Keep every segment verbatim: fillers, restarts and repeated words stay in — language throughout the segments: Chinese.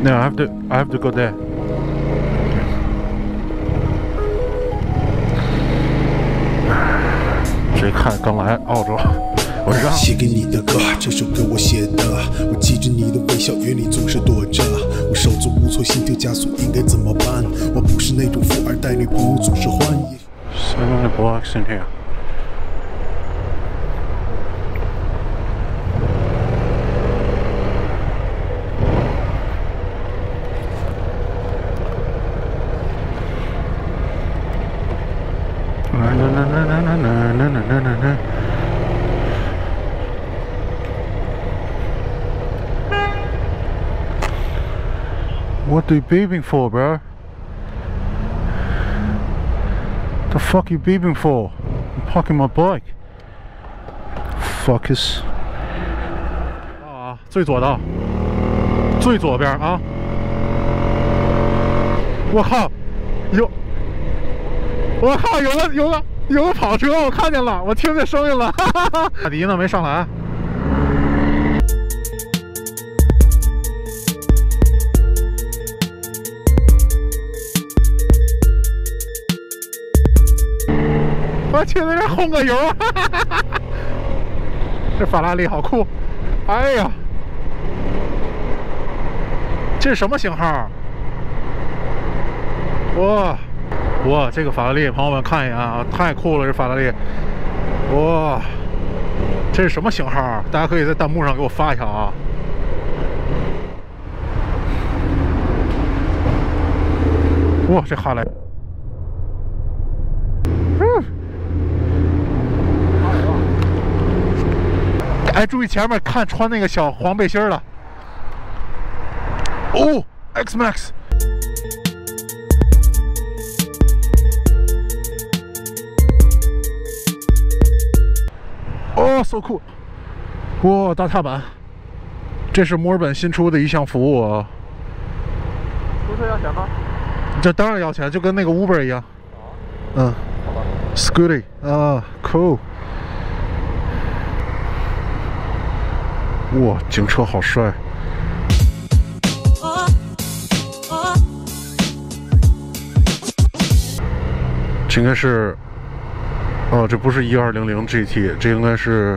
No, I have to. I have to go there. 谁看刚来澳洲？我让写给你的歌，这首歌我写的。我记着你的微笑，眼里总是躲着。我手足无措，心跳加速，应该怎么办？我不是那种富二代，女朋友总是换。 So many blocks in here. Na na na na na na na na na na. What are you beeping for, bro? The fuck you beeping for? I'm parking my bike. Fuckers. 啊，最左的，最左边啊！我靠，有！我靠，有个有个有个跑车，我看见了，我听见声音了。哈哈哈！马迪呢？没上来。我去，在这轰个油！哈哈哈哈！这法拉利好酷！哎呀，这是什么型号？哇！哇，这个法拉利，朋友们看一眼啊，太酷了！这法拉利，哇，这是什么型号？大家可以在弹幕上给我发一下啊！哇，这哈雷，嗯，哎，注意前面，看穿那个小黄背心的。哦 ，X Max。哦 ，so cool！ 哇，大踏板，这是墨尔本新出的一项服务啊。 租车要钱吗？ 这当然要钱，就跟那个 Uber 一样。嗯， 好吧。 Scooty 啊 ，cool！ 哇，警车好帅！这应该是。哦，这不是一二零零 G T， 这应该是，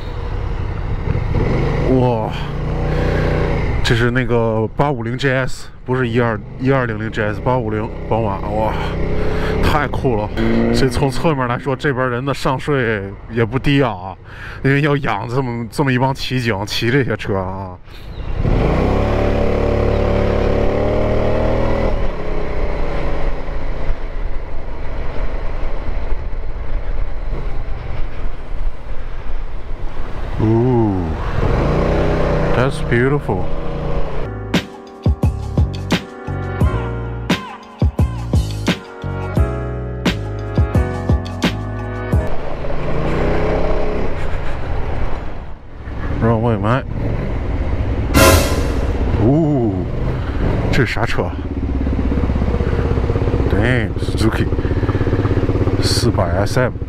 哇，这是那个八五零 G S， 不是一二一二零零 G S， 八五零宝马，哇，太酷了！这从侧面来说，这边人的上税也不低啊，因为要养这么这么一帮骑警骑这些车啊。Ooh, that's beautiful. Wrong way, mate. Ooh, 这是啥车 ？Damn, Suzuki 四百 S M.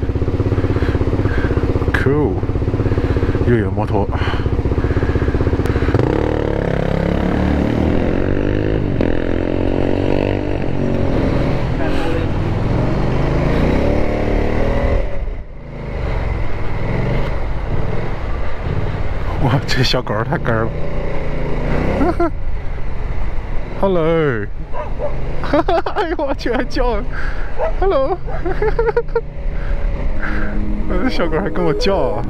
Cool. 越野摩托，哇，这小狗太哏了。Hello， 哎呦我去，还叫 ，Hello， 我的小狗还跟我叫啊。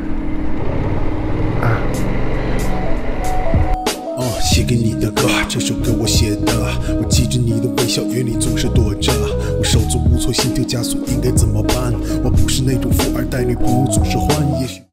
哦，写给你的歌，这首